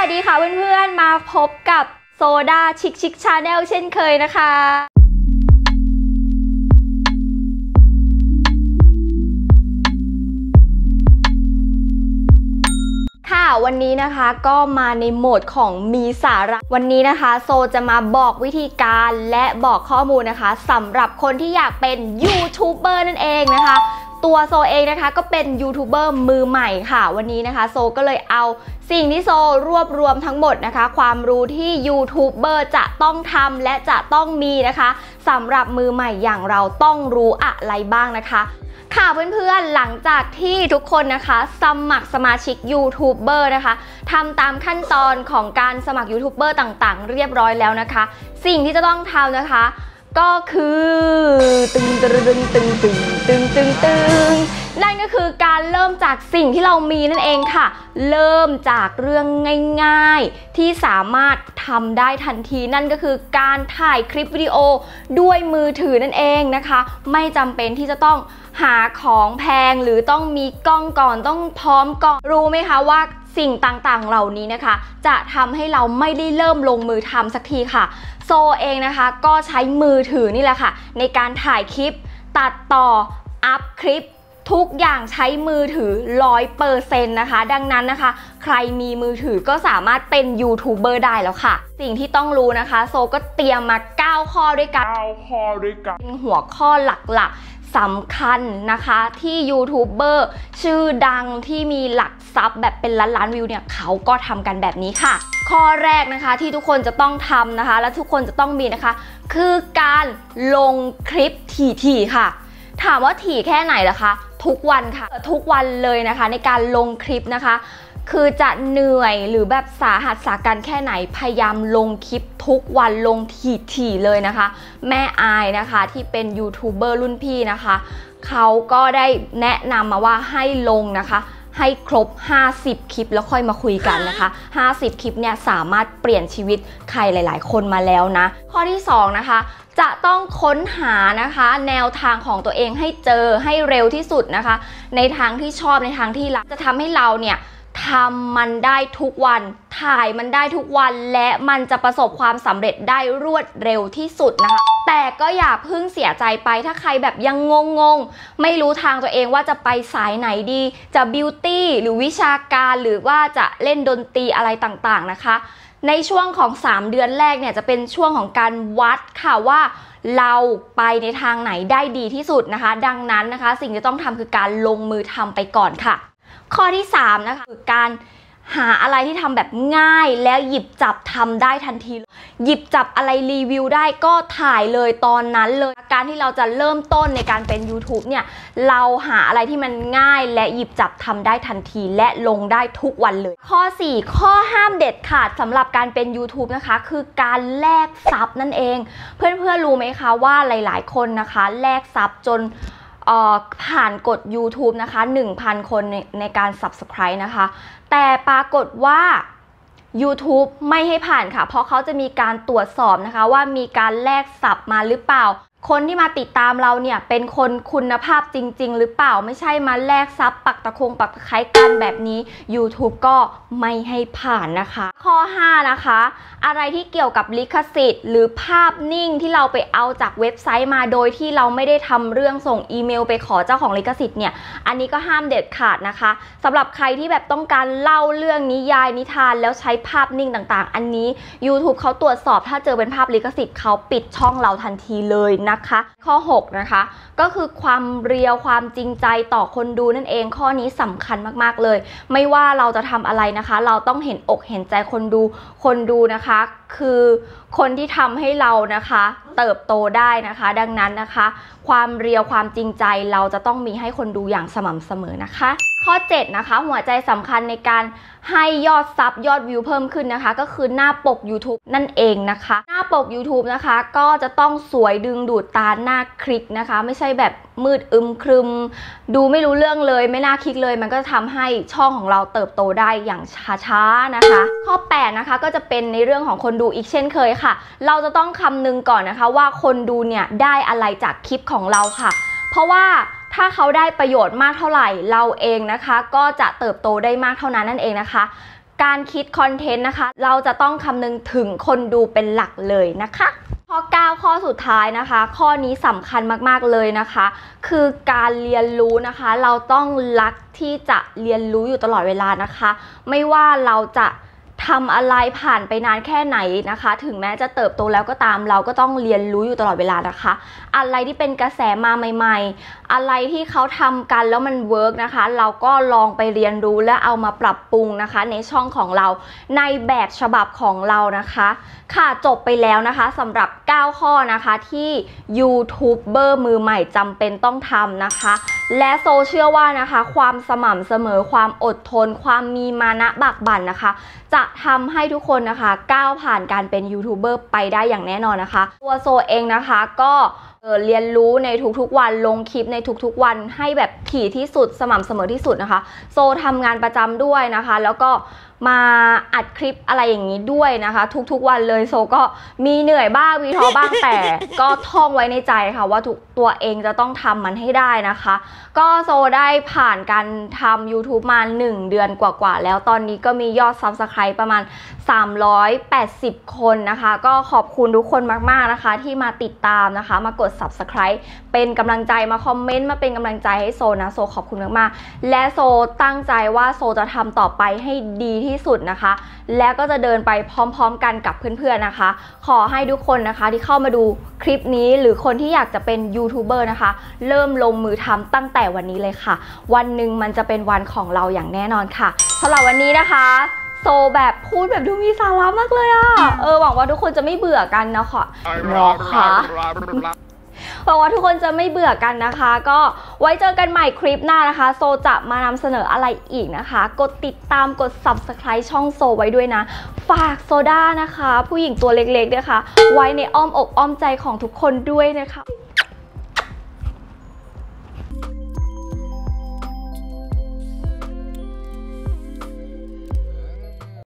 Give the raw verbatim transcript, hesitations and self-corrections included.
วัสดีค่ะเพื่อนๆมาพบกับโซดาชิคชิคชาแนลเช่นเคยนะคะค่ะวันนี้นะคะก็มาในโหมดของมีสาระวันนี้นะคะโซจะมาบอกวิธีการและบอกข้อมูลนะคะสำหรับคนที่อยากเป็นยูทูบเบอร์นั่นเองนะคะตัวโซเองนะคะก็เป็นยูทูบเบอร์มือใหม่ค่ะวันนี้นะคะโซก็เลยเอาสิ่งที่โซรวบรวมทั้งหมดนะคะความรู้ที่ยูทูบเบอร์จะต้องทำและจะต้องมีนะคะสำหรับมือใหม่อย่างเราต้องรู้อะไรบ้างนะคะค่ะเพื่อนๆหลังจากที่ทุกคนนะคะสมัครสมาชิกยูทูบเบอร์นะคะทำตามขั้นตอนของการสมัครยูทูบเบอร์ต่างๆเรียบร้อยแล้วนะคะสิ่งที่จะต้องทำนะคะก็คือตึงตึงตึงตึงตึงตึงตึงตึงนั่นก็คือการเริ่มจากสิ่งที่เรามีนั่นเองค่ะเริ่มจากเรื่องง่ายๆที่สามารถทำได้ทันทีนั่นก็คือการถ่ายคลิปวิดีโอด้วยมือถือนั่นเองนะคะไม่จำเป็นที่จะต้องหาของแพงหรือต้องมีกล้องก่อนต้องพร้อมก่อนรู้ไหมคะว่าสิ่งต่างๆเหล่านี้นะคะจะทำให้เราไม่ได้เริ่มลงมือทำสักทีค่ะโซเองนะคะก็ใช้มือถือนี่แหละค่ะในการถ่ายคลิปตัดต่ออัพคลิปทุกอย่างใช้มือถือ ร้อยเปอร์เซ็นต์ นะคะดังนั้นนะคะใครมีมือถือก็สามารถเป็นยูทูบเบอร์ได้แล้วค่ะสิ่งที่ต้องรู้นะคะโซก็เตรียมมาเก้าข้อด้วยกันเก้าข้อด้วยกันเป็นหัวข้อหลักๆสำคัญนะคะที่ยูทูบเบอร์ชื่อดังที่มีหลักทรัพย์แบบเป็นล้านล้านวิวเนี่ยเขาก็ทำกันแบบนี้ค่ะข้อแรกนะคะที่ทุกคนจะต้องทำนะคะและทุกคนจะต้องมีนะคะคือการลงคลิปถี่ๆค่ะถามว่าถี่แค่ไหนล่ะคะทุกวันค่ะทุกวันเลยนะคะในการลงคลิปนะคะคือจะเหนื่อยหรือแบบสาหัสสากันแค่ไหนพยายามลงคลิปทุกวันลงถี่ๆเลยนะคะแม่อายนะคะที่เป็นยูทูบเบอร์รุ่นพี่นะคะเขาก็ได้แนะนำมาว่าให้ลงนะคะให้ครบห้าสิบคลิปแล้วค่อยมาคุยกันนะคะห้าสิบคลิปเนี่ยสามารถเปลี่ยนชีวิตใครหลายๆคนมาแล้วนะข้อที่สองนะคะจะต้องค้นหานะคะแนวทางของตัวเองให้เจอให้เร็วที่สุดนะคะในทางที่ชอบในทางที่รักจะทำให้เราเนี่ยทำมันได้ทุกวันถ่ายมันได้ทุกวันและมันจะประสบความสำเร็จได้รวดเร็วที่สุดนะคะแต่ก็อย่าเพิ่งเสียใจไปถ้าใครแบบยังงงๆไม่รู้ทางตัวเองว่าจะไปสายไหนดีจะบิวตี้หรือวิชาการหรือว่าจะเล่นดนตรีอะไรต่างๆนะคะในช่วงของสามเดือนแรกเนี่ยจะเป็นช่วงของการวัดค่ะว่าเราไปในทางไหนได้ดีที่สุดนะคะดังนั้นนะคะสิ่งที่ต้องทำคือการลงมือทำไปก่อนค่ะข้อที่สามนะคะคือการหาอะไรที่ทำแบบง่ายแล้วหยิบจับทำได้ทันทีหยิบจับอะไรรีวิวได้ก็ถ่ายเลยตอนนั้นเลยการที่เราจะเริ่มต้นในการเป็น ยูทูบ เนี่ยเราหาอะไรที่มันง่ายและหยิบจับทำได้ทันทีและลงได้ทุกวันเลยข้อสี่ข้อห้ามเด็ดขาดสำหรับการเป็น ยูทูบ นะคะคือการแลกซับนั่นเองเพื่อนๆรู้ไหมคะว่าหลายๆคนนะคะแลกซับจนผ่านกด ยูทูบ นะคะ หนึ่งพัน คนในในการ ซับสไครบ์ นะคะแต่ปรากฏว่า ยูทูบ ไม่ให้ผ่านค่ะเพราะเขาจะมีการตรวจสอบนะคะว่ามีการแลกซับมาหรือเปล่าคนที่มาติดตามเราเนี่ยเป็นคนคุณภาพจริงๆหรือเปล่าไม่ใช่มาแลกซับปักตะคงปักตะไคร้กันแบบนี้ ยูทูบ ก็ไม่ให้ผ่านนะคะข้อห้านะคะอะไรที่เกี่ยวกับลิขสิทธิ์หรือภาพนิ่งที่เราไปเอาจากเว็บไซต์มาโดยที่เราไม่ได้ทำเรื่องส่งอีเมลไปขอเจ้าของลิขสิทธิ์เนี่ยอันนี้ก็ห้ามเด็ดขาดนะคะสำหรับใครที่แบบต้องการเล่าเรื่องนิยายนิทานแล้วใช้ภาพนิ่งต่างๆอันนี้ ยูทูบ เขาตรวจสอบถ้าเจอเป็นภาพลิขสิทธิ์เขาปิดช่องเราทันทีเลยนะคะข้อหกนะคะก็คือความเรียวความจริงใจต่อคนดูนั่นเองข้อนี้สำคัญมากๆเลยไม่ว่าเราจะทำอะไรนะคะเราต้องเห็นอกเห็นใจคนดูคนดูนะคะคือคนที่ทำให้เรานะคะเติบโตได้นะคะดังนั้นนะคะความเรียวความจริงใจเราจะต้องมีให้คนดูอย่างสม่ำเสมอนะคะข้อเจ็ดนะคะหัวใจสำคัญในการให้ยอดซับยอดวิวเพิ่มขึ้นนะคะก็คือหน้าปก ยูทูบ นั่นเองนะคะหน้าปก ยูทูบ นะคะก็จะต้องสวยดึงดูดตาหน้าคลิกนะคะไม่ใช่แบบมืดอึมครึมดูไม่รู้เรื่องเลยไม่น่าคลิกเลยมันก็จะทำให้ช่องของเราเติบโตได้อย่างช้าๆนะคะข้อแปดนะคะก็จะเป็นในเรื่องของคนดูอีกเช่นเคยค่ะเราจะต้องคำนึงก่อนนะคะว่าคนดูเนี่ยได้อะไรจากคลิปของเราค่ะเพราะว่าถ้าเขาได้ประโยชน์มากเท่าไหร่เราเองนะคะก็จะเติบโตได้มากเท่านั้นนั่นเองนะคะการคิดคอนเทนต์นะคะเราจะต้องคำนึงถึงคนดูเป็นหลักเลยนะคะข้อเก้าข้อสุดท้ายนะคะข้อนี้สำคัญมากๆเลยนะคะคือการเรียนรู้นะคะเราต้องรักที่จะเรียนรู้อยู่ตลอดเวลานะคะไม่ว่าเราจะทำอะไรผ่านไปนานแค่ไหนนะคะถึงแม้จะเติบโตแล้วก็ตามเราก็ต้องเรียนรู้อยู่ตลอดเวลานะคะอะไรที่เป็นกระแสมาใหม่ๆอะไรที่เขาทำกันแล้วมันเวิร์กนะคะเราก็ลองไปเรียนรู้และเอามาปรับปรุงนะคะในช่องของเราในแบบฉบับของเรานะคะค่ะจบไปแล้วนะคะสำหรับเก้าข้อนะคะที่ยูทูบเบอร์มือใหม่จำเป็นต้องทำนะคะและโซเชื่อว่านะคะความสม่ำเสมอความอดทนความมีมานะบักบั่นนะคะจะทำให้ทุกคนนะคะก้าวผ่านการเป็นยูทูบเบอร์ไปได้อย่างแน่นอนนะคะตัวโซเองนะคะก็เรียนรู้ในทุกๆวันลงคลิปในทุกๆวันให้แบบถี่ที่สุดสม่ำเสมอที่สุดนะคะโซทำงานประจำด้วยนะคะแล้วก็มาอัดคลิปอะไรอย่างนี้ด้วยนะคะทุกๆวันเลยโซก็มีเหนื่อยบ้างมีท้อบ้างแต่ก็ท่องไว้ในใจค่ะว่าทุกตัวเองจะต้องทำมันให้ได้นะคะก็โซได้ผ่านการทำ YouTube มาหนึ่งเดือนกว่าๆแล้วตอนนี้ก็มียอด ซับสไครบ์ ประมาณสามร้อยแปดสิบคนนะคะก็ขอบคุณทุกคนมากๆนะคะที่มาติดตามนะคะมากด ซับสไครบ์ เป็นกำลังใจมาคอมเมนต์มาเป็นกำลังใจให้โซนะโซขอบคุณมากๆและโซตั้งใจว่าโซจะทำต่อไปให้ดีที่สุดนะคะแล้วก็จะเดินไปพร้อมๆกันกับเพื่อนๆนะคะขอให้ทุกคนนะคะที่เข้ามาดูคลิปนี้หรือคนที่อยากจะเป็นยูทูบเบอร์นะคะเริ่มลงมือทำตั้งแต่วันนี้เลยค่ะวันหนึ่งมันจะเป็นวันของเราอย่างแน่นอนค่ะสำหรับวันนี้นะคะโซแบบพูดแบบดูมีสาระมากเลยอะเออหวังว่าทุกคนจะไม่เบื่อกันนะคะเนาะค่ะหวังว่าทุกคนจะไม่เบื่อกันนะคะก็ไว้เจอกันใหม่คลิปหน้านะคะโซจะมานำเสนออะไรอีกนะคะกดติดตามกด ซับสไครบ์ ช่องโซไว้ด้วยนะฝากโซดานะคะผู้หญิงตัวเล็กๆด้วยค่ะไว้ในอ้อมอกอ้อมใจของทุกคนด้วยนะคะ